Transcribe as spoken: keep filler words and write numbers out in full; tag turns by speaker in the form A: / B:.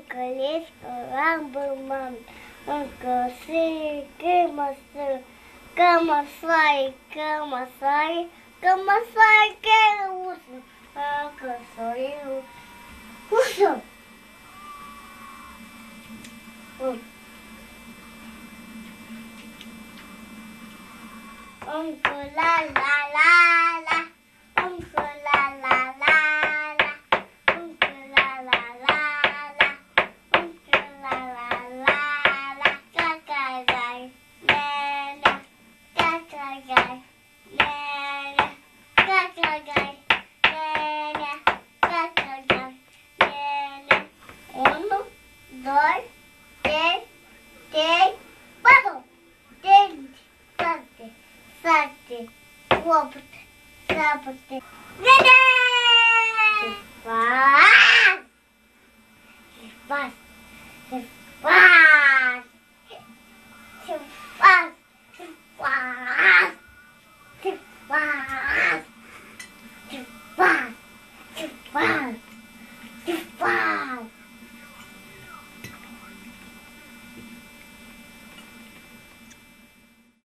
A: колись ламбу мам, коси, кимаси, камасай, камасай, камасай, керуси, косой, усо. Uncle la la la la, Uncle la la la la, Uncle la la la la, Uncle la la la la, Cacai, nena, cacai, nena, cacai, nena, cacai, nena. Um, dois, três, três, quatro, três, sete. Sete, oito, sete, nene! Faz! Faz! Faz! Faz! Faz! Faz!